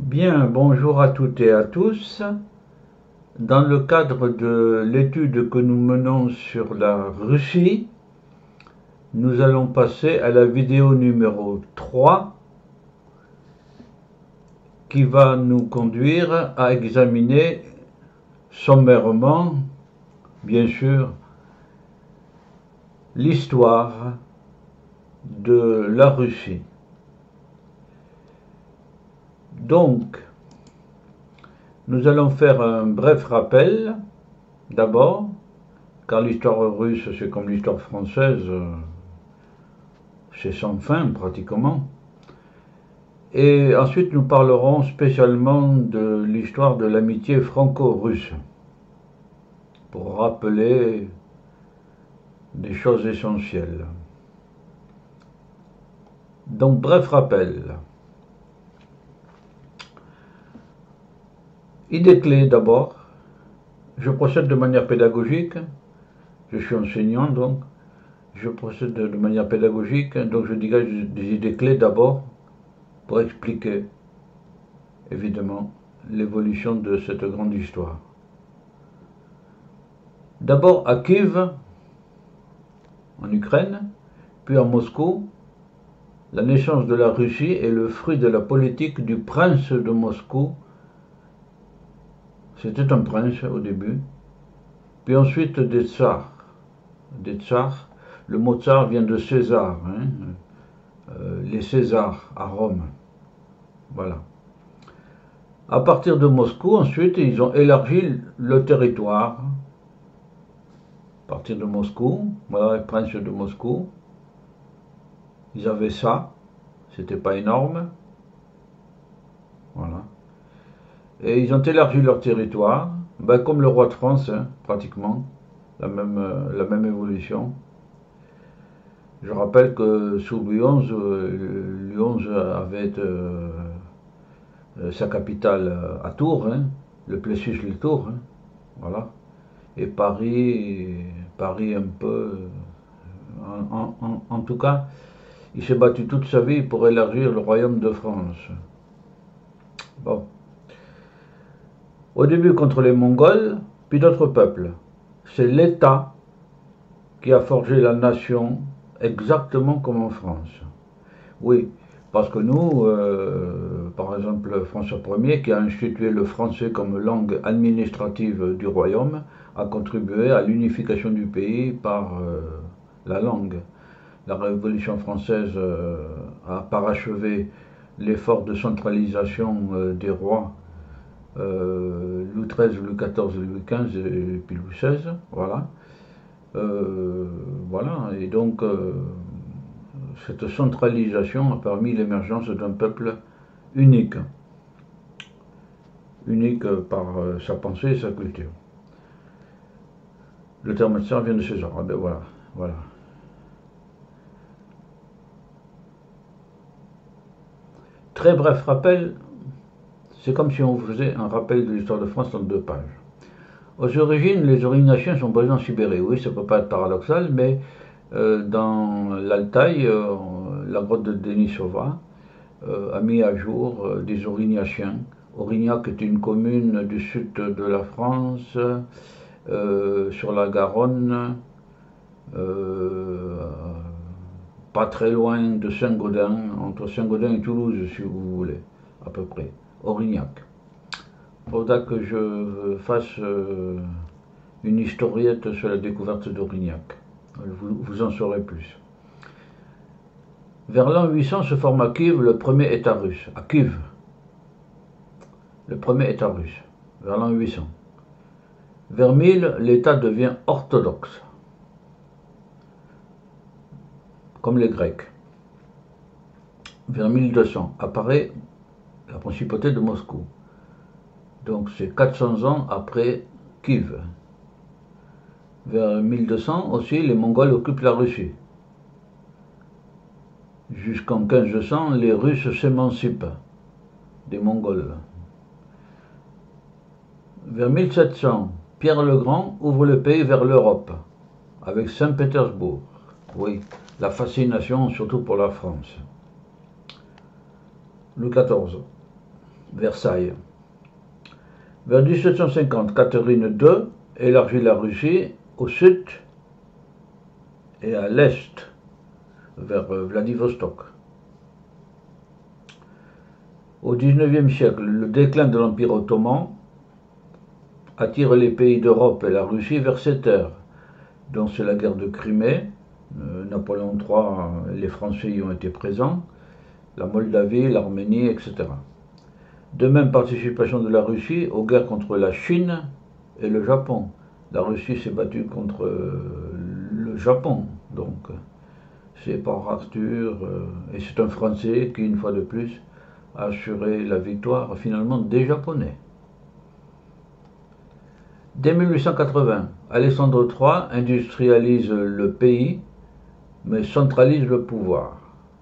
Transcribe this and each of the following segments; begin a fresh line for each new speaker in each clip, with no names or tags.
Bien, bonjour à toutes et à tous. Dans le cadre de l'étude que nous menons sur la Russie, nous allons passer à la vidéo numéro 3 qui va nous conduire à examiner sommairement, bien sûr, l'histoire de la Russie. Donc, nous allons faire un bref rappel, d'abord, car l'histoire russe, c'est comme l'histoire française, c'est sans fin pratiquement. Et ensuite, nous parlerons spécialement de l'histoire de l'amitié franco-russe, pour rappeler des choses essentielles. Donc, bref rappel. Idée clé d'abord. Je procède de manière pédagogique. Je suis enseignant donc. Je procède de manière pédagogique. Donc, je dégage des idées clés d'abord pour expliquer, évidemment, l'évolution de cette grande histoire. D'abord à Kiev, en Ukraine, puis à Moscou. La naissance de la Russie est le fruit de la politique du prince de Moscou. C'était un prince au début. Puis ensuite des tsars. Des tsars. Le mot tsar vient de César. Les Césars à Rome. Voilà. À partir de Moscou, ensuite, ils ont élargi le territoire. À partir de Moscou, voilà, le prince de Moscou. Ils avaient ça. C'était pas énorme. Voilà. Et ils ont élargi leur territoire, comme le roi de France, pratiquement, la même évolution. Je rappelle que sous Louis XI avait sa capitale à Tours, le Plessis-les-Tours, voilà. Et Paris un peu, en tout cas, il s'est battu toute sa vie pour élargir le royaume de France. Bon. Au début contre les Mongols, puis d'autres peuples. C'est l'État qui a forgé la nation exactement comme en France. Oui, parce que nous, par exemple François Ier, qui a institué le français comme langue administrative du royaume, a contribué à l'unification du pays par la langue. La Révolution française a parachevé l'effort de centralisation des rois, Louis XIII, Louis XIV, Louis XV et puis Louis XVI, voilà. Voilà, et donc cette centralisation a permis l'émergence d'un peuple unique, unique par sa pensée et sa culture. Le terme tsar vient de César, voilà, voilà. Très bref rappel, c'est comme si on faisait un rappel de l'histoire de France en 2 pages. Aux origines, les Aurignaciens sont basés en Sibérie. Oui, ça ne peut pas être paradoxal, mais dans l'Altaï, la grotte de Denisova a mis à jour des Aurignaciens. Aurignac est une commune du sud de la France, sur la Garonne, pas très loin de Saint-Gaudens, entre Saint-Gaudens et Toulouse, si vous voulez, à peu près. Aurignac. Il faudra que je fasse une historiette sur la découverte d'Aurignac. Vous en saurez plus. Vers l'an 800 se forme à Kiev le premier État russe. À Kiev. Le premier État russe. Vers l'an 800. Vers 1000, l'État devient orthodoxe. Comme les Grecs. Vers 1200 apparaît la principauté de Moscou. Donc c'est 400 ans après Kiev. Vers 1200 aussi, les Mongols occupent la Russie. Jusqu'en 1500, les Russes s'émancipent des Mongols. Vers 1700, Pierre le Grand ouvre le pays vers l'Europe, avec Saint-Pétersbourg. Oui, la fascination surtout pour la France. Louis XIV, Versailles. Vers 1750, Catherine II élargit la Russie au sud et à l'est, vers Vladivostok. Au XIXe siècle, le déclin de l'Empire ottoman attire les pays d'Europe et la Russie vers ces terres, dont c'est la guerre de Crimée. Napoléon III et les Français y ont été présents, la Moldavie, l'Arménie, etc. De même, participation de la Russie aux guerres contre la Chine et le Japon. La Russie s'est battue contre le Japon, donc c'est Port Arthur, et c'est un Français qui, une fois de plus, a assuré la victoire finalement des Japonais. Dès 1880, Alexandre III industrialise le pays, mais centralise le pouvoir.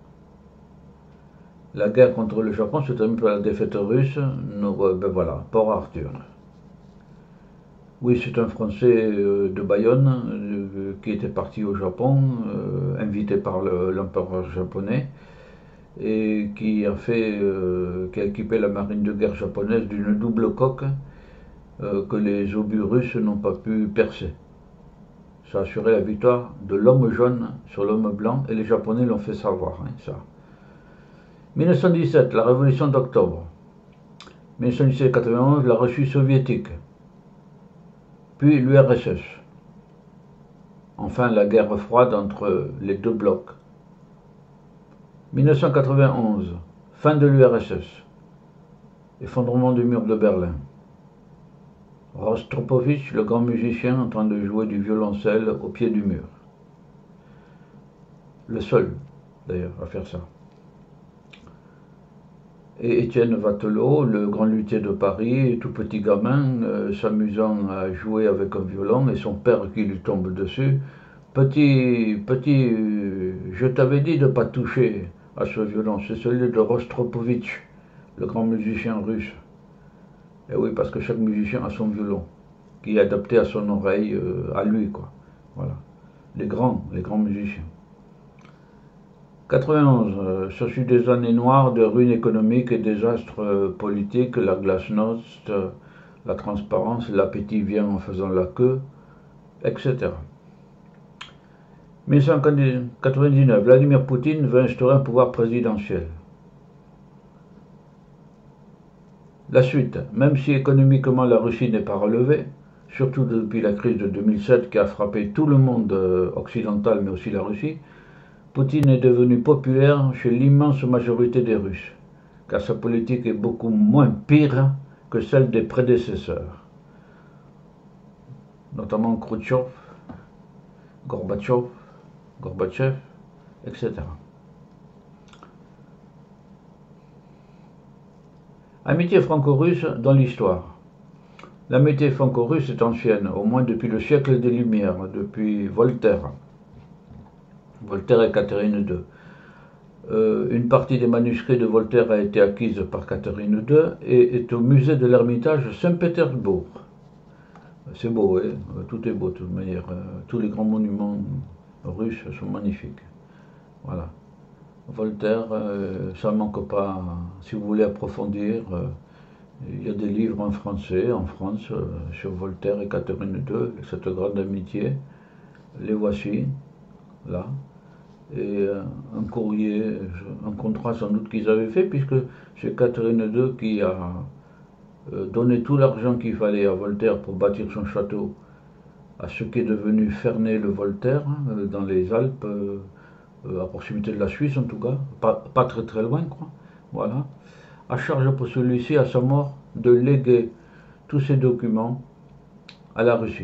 La guerre contre le Japon se termine par la défaite russe, voilà, Port Arthur. Oui, c'est un Français de Bayonne qui était parti au Japon, invité par l'empereur japonais, et qui a équipé la marine de guerre japonaise d'une double coque que les obus russes n'ont pas pu percer. Ça a assuré la victoire de l'homme jaune sur l'homme blanc, et les Japonais l'ont fait savoir, ça. 1917, la révolution d'octobre. 1917-91, la Russie soviétique. Puis l'URSS. Enfin, la guerre froide entre les deux blocs. 1991, fin de l'URSS. Effondrement du mur de Berlin. Rostropovitch, le grand musicien en train de jouer du violoncelle au pied du mur. Le seul, d'ailleurs, à faire ça. Et Étienne Vatelot, le grand luthier de Paris, tout petit gamin, s'amusant à jouer avec un violon, et son père qui lui tombe dessus. Petit, je t'avais dit de ne pas toucher à ce violon, c'est celui de Rostropovitch, le grand musicien russe. Et oui, parce que chaque musicien a son violon, qui est adapté à son oreille, à lui, quoi. Voilà. Les grands musiciens. 91, ce fut des années noires de ruines économiques et désastres politiques, la glasnost, la transparence, l'appétit vient en faisant la queue, etc. 1999, Vladimir Poutine veut instaurer un pouvoir présidentiel. La suite, même si économiquement la Russie n'est pas relevée, surtout depuis la crise de 2007 qui a frappé tout le monde occidental mais aussi la Russie, Poutine est devenu populaire chez l'immense majorité des Russes, car sa politique est beaucoup moins pire que celle des prédécesseurs, notamment Khrouchtchev, Gorbatchev, etc. Amitié franco-russe dans l'histoire. L'amitié franco-russe est ancienne, au moins depuis le siècle des Lumières, depuis Voltaire et Catherine II. Une partie des manuscrits de Voltaire a été acquise par Catherine II et est au musée de l'Ermitage Saint-Pétersbourg. C'est beau, hein, tout est beau de toute manière. Tous les grands monuments russes sont magnifiques. Voilà. Voltaire, ça ne manque pas. Si vous voulez approfondir, il y a des livres en français, en France, sur Voltaire et Catherine II, cette grande amitié. Les voici, là. Et un courrier, un contrat sans doute qu'ils avaient fait, puisque c'est Catherine II qui a donné tout l'argent qu'il fallait à Voltaire pour bâtir son château à ce qui est devenu Ferney-le-Voltaire, dans les Alpes, à proximité de la Suisse en tout cas, pas très très loin, quoi. Voilà. À charge pour celui-ci, à sa mort, de léguer tous ces documents à la Russie.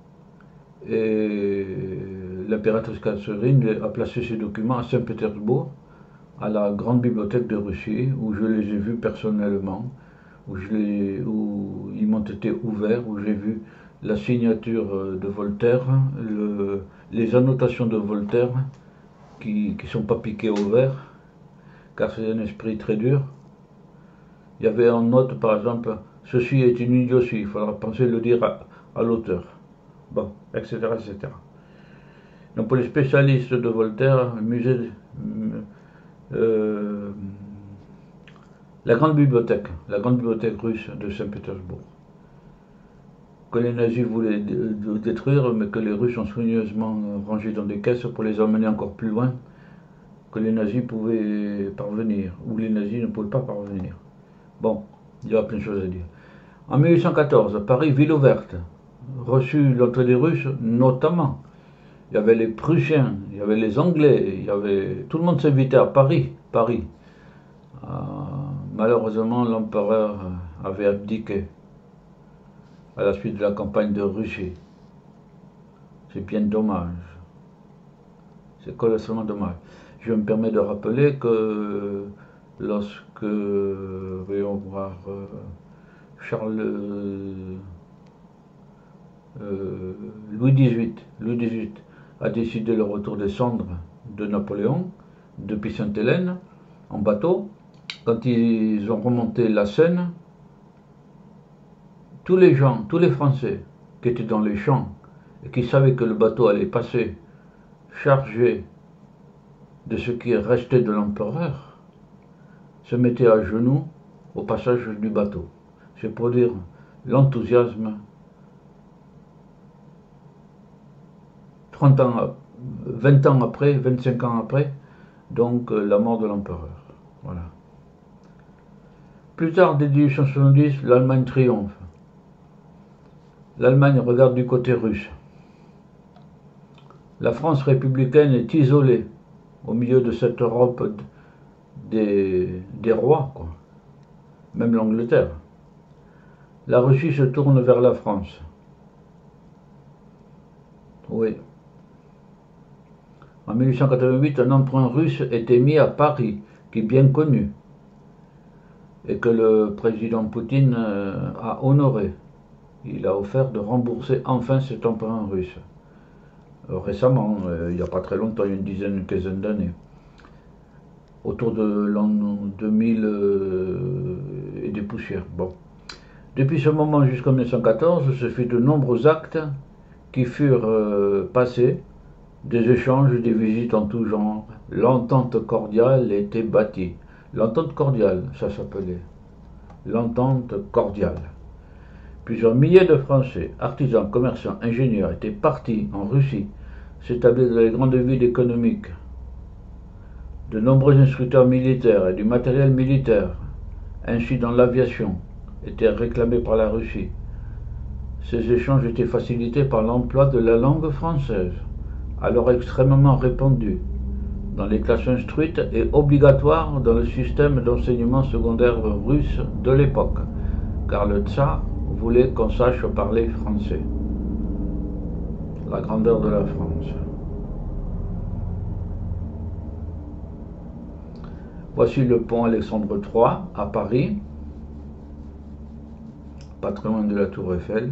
Et l'impératrice Catherine a placé ces documents à Saint-Pétersbourg, à la grande bibliothèque de Russie, où je les ai vus personnellement, où ils m'ont été ouverts, où j'ai vu la signature de Voltaire, les annotations de Voltaire, qui ne sont pas piquées au vert, car c'est un esprit très dur. Il y avait en note, par exemple, ceci est une idiotie, il faudra penser le dire à l'auteur. Bon, etc., etc. Donc pour les spécialistes de la grande bibliothèque russe de Saint-Pétersbourg, que les nazis voulaient détruire, mais que les Russes ont soigneusement rangé dans des caisses pour les emmener encore plus loin que les nazis pouvaient parvenir, ou les nazis ne pouvaient pas parvenir. Bon, il y a plein de choses à dire. En 1814, Paris, ville ouverte, reçut l'entrée des Russes, notamment. Il y avait les Prussiens, il y avait les Anglais, tout le monde s'invitait à Paris. Malheureusement, l'empereur avait abdiqué à la suite de la campagne de Russie. C'est bien dommage. C'est colossalement dommage. Je me permets de rappeler que lorsque, voyons voir, Louis XVIII a décidé le retour des cendres de Napoléon depuis Sainte-Hélène en bateau. Quand ils ont remonté la Seine, tous les Français qui étaient dans les champs et qui savaient que le bateau allait passer chargé de ce qui restait de l'empereur, se mettaient à genoux au passage du bateau. C'est pour dire l'enthousiasme 30 ans, 20 ans après, 25 ans après, donc la mort de l'empereur. Voilà. Plus tard, dès 1870, l'Allemagne triomphe. L'Allemagne regarde du côté russe. La France républicaine est isolée au milieu de cette Europe des rois, quoi. Même l'Angleterre. La Russie se tourne vers la France. Oui. En 1888, un emprunt russe est émis à Paris, qui est bien connu, et que le président Poutine a honoré. Il a offert de rembourser enfin cet emprunt russe. Récemment, il n'y a pas très longtemps, il y a une quinzaine d'années. Autour de l'an 2000 et des poussières. Bon. Depuis ce moment jusqu'en 1914, ce fut de nombreux actes qui furent passés, des échanges, des visites en tout genre. L'entente cordiale était bâtie. L'entente cordiale, ça s'appelait. L'entente cordiale. Plusieurs milliers de Français, artisans, commerçants, ingénieurs étaient partis en Russie, s'établir dans les grandes villes économiques. De nombreux instructeurs militaires et du matériel militaire, ainsi dans l'aviation, étaient réclamés par la Russie. Ces échanges étaient facilités par l'emploi de la langue française, alors extrêmement répandue dans les classes instruites et obligatoire dans le système d'enseignement secondaire russe de l'époque, car le tsar voulait qu'on sache parler français. La grandeur de la France. Voici le pont Alexandre III à Paris, pas très loin de la Tour Eiffel.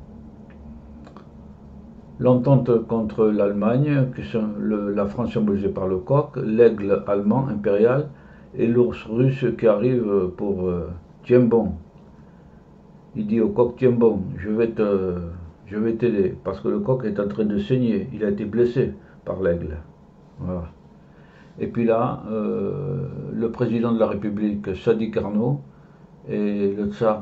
L'entente contre l'Allemagne, la France symbolisée par le coq, l'aigle allemand impérial et l'ours russe qui arrive pour tiens bon. Il dit au coq tiens bon, je vais t'aider parce que le coq est en train de saigner, il a été blessé par l'aigle. Voilà. Et puis là, le président de la République, Sadi Carnot, et le tsar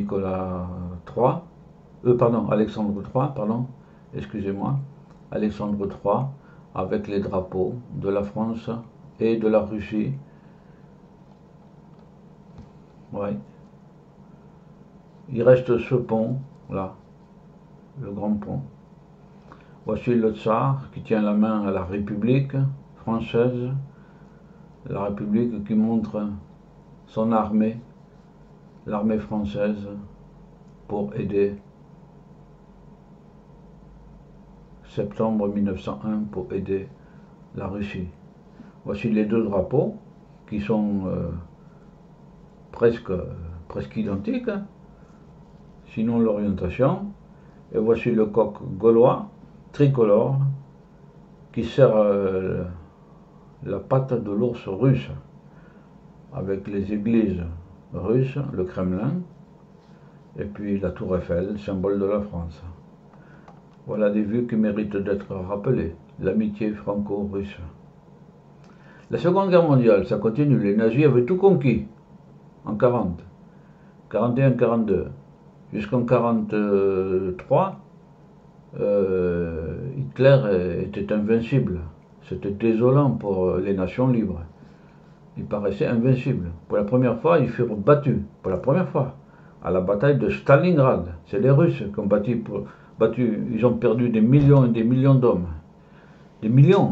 Alexandre III, excusez-moi, Alexandre III, avec les drapeaux de la France et de la Russie. Ouais. Il reste ce pont, là, le grand pont. Voici le tsar qui tient la main à la République française, la République qui montre son armée, l'armée française, pour aider septembre 1901 pour aider la Russie. Voici les deux drapeaux qui sont presque identiques, sinon l'orientation. Et voici le coq gaulois, tricolore, qui sert la patte de l'ours russe, avec les églises russes, le Kremlin, et puis la Tour Eiffel, symbole de la France. Voilà des vues qui méritent d'être rappelées, l'amitié franco-russe. La Seconde Guerre mondiale, ça continue, les nazis avaient tout conquis, en 40, 41, 42, jusqu'en 43, Hitler était invincible. C'était désolant pour les nations libres. Il paraissait invincible. Pour la première fois, ils furent battus, pour la première fois, à la bataille de Stalingrad. C'est les Russes qui ont battu, ils ont perdu des millions et des millions d'hommes. Des millions.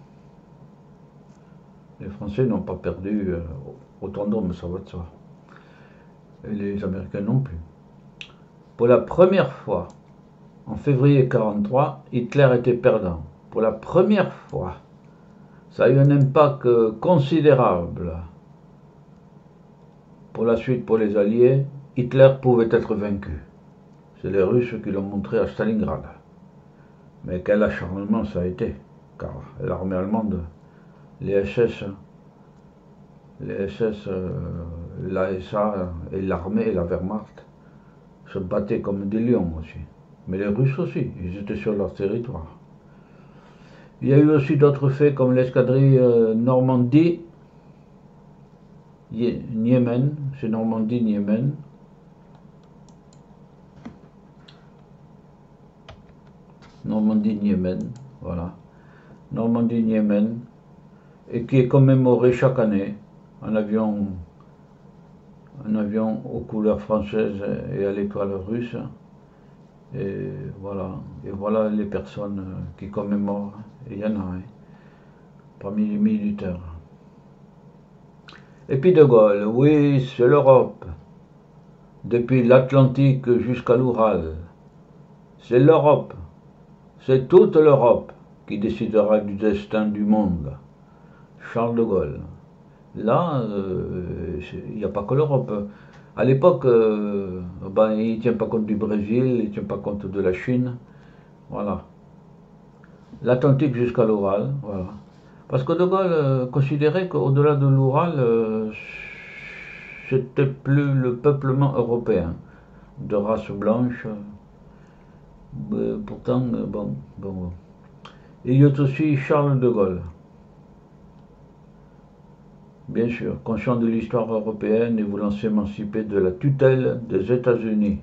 Les Français n'ont pas perdu autant d'hommes, ça va de soi. Et les Américains non plus. Pour la première fois, en février 1943, Hitler était perdant. Pour la première fois. Ça a eu un impact considérable. Pour la suite, pour les Alliés, Hitler pouvait être vaincu. C'est les Russes qui l'ont montré à Stalingrad. Mais quel acharnement ça a été, car l'armée allemande, les SS, l'ASA et l'armée et la Wehrmacht se battaient comme des lions aussi. Mais les Russes aussi, ils étaient sur leur territoire. Il y a eu aussi d'autres faits comme l'escadrille Normandie-Niemen, c'est Normandie-Niemen. Normandie-Niemen, voilà. Normandie-Niemen, et qui est commémoré chaque année, un avion aux couleurs françaises et à l'étoile russe. Et voilà les personnes qui commémorent, et il y en a parmi les militaires. Et puis De Gaulle, oui, c'est l'Europe, depuis l'Atlantique jusqu'à l'Oural. C'est l'Europe, c'est toute l'Europe qui décidera du destin du monde. Charles de Gaulle. Là, il n'y a pas que l'Europe. À l'époque, il ne tient pas compte du Brésil, il ne tient pas compte de la Chine. Voilà. L'Atlantique jusqu'à l'Oural, voilà. Parce que De Gaulle considérait qu'au-delà de l'Oural, c'était plus le peuplement européen, de race blanche. Pourtant, bon. Il y a aussi Charles de Gaulle. Bien sûr, conscient de l'histoire européenne et voulant s'émanciper de la tutelle des États-Unis.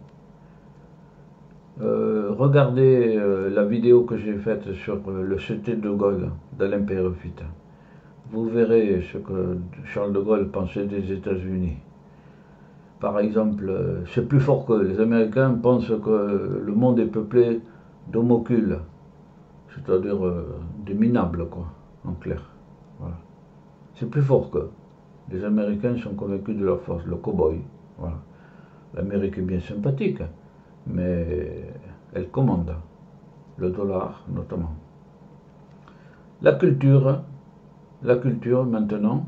Regardez la vidéo que j'ai faite sur le CT de Gaulle d'Alain Peyrefitte. Vous verrez ce que Charles de Gaulle pensait des États-Unis. Par exemple, c'est plus fort que les Américains pensent que le monde est peuplé d'homocules, c'est-à-dire des minables, quoi, en clair. Voilà. C'est plus fort qu'eux. Les Américains sont convaincus de leur force, le cow-boy. Voilà. L'Amérique est bien sympathique, mais elle commande. Le dollar, notamment. La culture maintenant.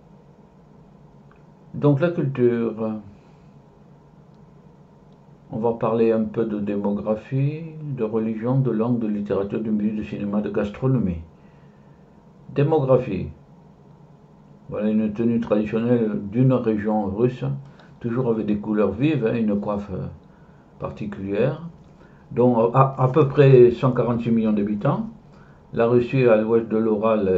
Donc la culture, on va parler un peu de démographie, de religion, de langue, de littérature, de musique, de cinéma, de gastronomie. Démographie. Voilà une tenue traditionnelle d'une région russe, toujours avec des couleurs vives, une coiffe particulière, dont à peu près 146 millions d'habitants. La Russie à l'ouest de l'Oural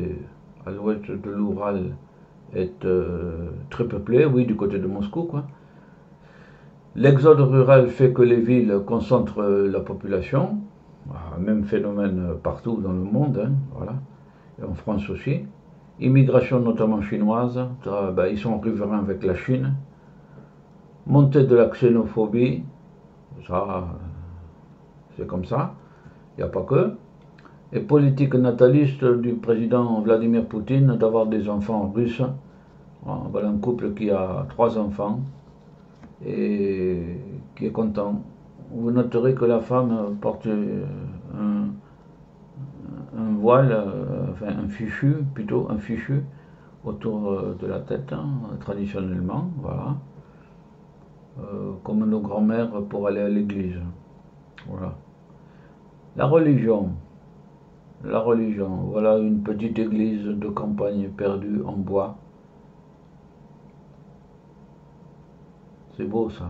est très peuplée, oui, du côté de Moscou, quoi. L'exode rural fait que les villes concentrent la population, même phénomène partout dans le monde, voilà, et en France aussi. Immigration notamment chinoise, ils sont riverains avec la Chine. Montée de la xénophobie, ça, c'est comme ça, il n'y a pas que. Et politique nataliste du président Vladimir Poutine d'avoir des enfants russes. Voilà un couple qui a 3 enfants et qui est content. Vous noterez que la femme porte un voile, un fichu autour de la tête, traditionnellement, voilà, comme nos grands-mères pour aller à l'église. Voilà. La religion, voilà une petite église de campagne perdue en bois. C'est beau ça.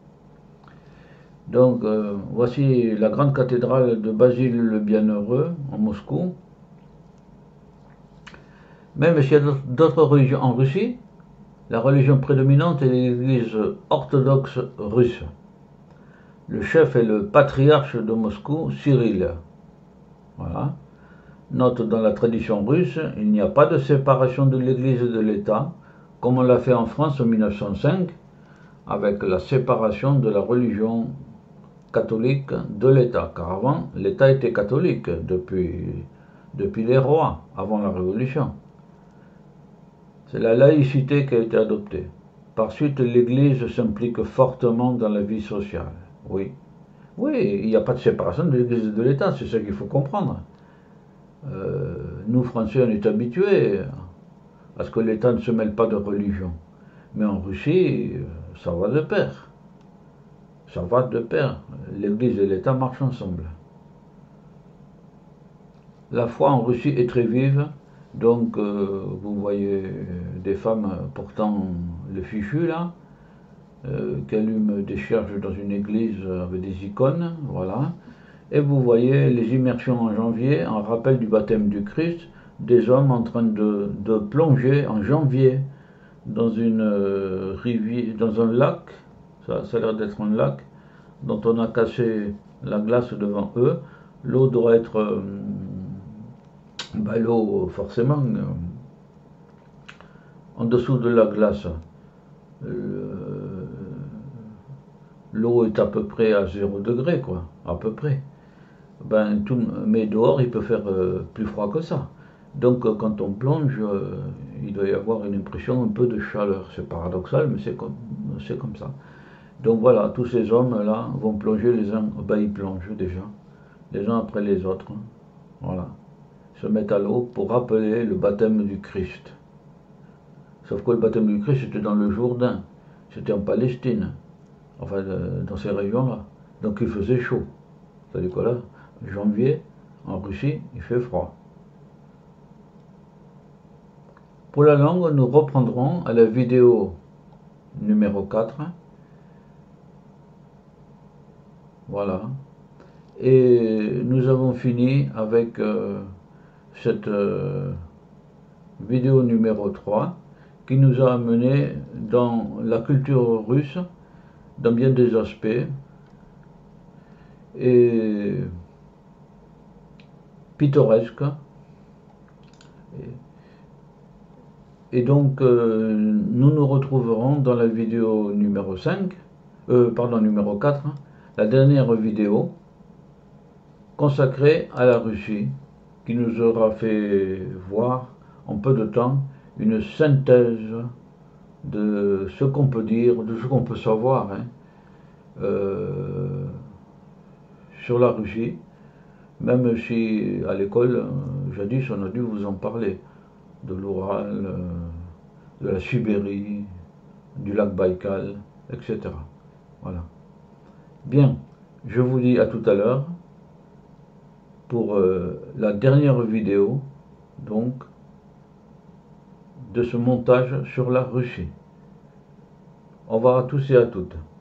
Donc, voici la grande cathédrale de Basile le Bienheureux, en Moscou. Même s'il y a d'autres religions en Russie, La religion prédominante est l'Église orthodoxe russe. Le chef est le patriarche de Moscou, Cyril. Voilà. Note, dans la tradition russe, il n'y a pas de séparation de l'Église et de l'État, comme on l'a fait en France en 1905, avec la séparation de la religion catholique de l'État. Car avant, l'État était catholique depuis les rois, avant la Révolution. C'est la laïcité qui a été adoptée. Par suite, l'Église s'implique fortement dans la vie sociale. Oui, oui, il n'y a pas de séparation de l'Église et de l'État, c'est ça qu'il faut comprendre. Nous, Français, on est habitués à ce que l'État ne se mêle pas de religion. Mais en Russie, ça va de pair. Ça va de pair. L'Église et l'État marchent ensemble. La foi en Russie est très vive. Donc, vous voyez des femmes portant le fichu, là, qui allument des cierges dans une église avec des icônes, voilà. Et vous voyez les immersions en janvier, en rappel du baptême du Christ, des hommes en train de plonger en janvier dans une rivière, dans un lac, ça a l'air d'être un lac, dont on a cassé la glace devant eux. L'eau doit être, l'eau forcément, en dessous de la glace. L'eau est à peu près à 0 degré, quoi, à peu près. Mais dehors, il peut faire plus froid que ça. Donc, quand on plonge, il doit y avoir une impression un peu de chaleur. C'est paradoxal, mais c'est comme ça. Donc voilà, tous ces hommes-là vont plonger les uns, ils plongent déjà, les uns après les autres. Voilà. Ils se mettent à l'eau pour rappeler le baptême du Christ. Sauf que le baptême du Christ, c'était dans le Jourdain. C'était en Palestine. Enfin, dans ces régions-là. Donc il faisait chaud. C'est-à-dire que là, janvier, en Russie, il fait froid. Pour la langue, nous reprendrons à la vidéo numéro 4. Voilà. Et nous avons fini avec cette vidéo numéro 3 qui nous a amené dans la culture russe, dans bien des aspects, et pittoresque. Et donc, nous nous retrouverons dans la vidéo numéro 5, numéro 4, la dernière vidéo consacrée à la Russie, qui nous aura fait voir en peu de temps une synthèse de ce qu'on peut dire, de ce qu'on peut savoir sur la Russie, même si à l'école, jadis, on a dû vous en parler, de l'Oural, de la Sibérie, du lac Baïkal, etc. Voilà. Bien, je vous dis à tout à l'heure pour la dernière vidéo, donc, de ce montage sur la Russie. Au revoir à tous et à toutes.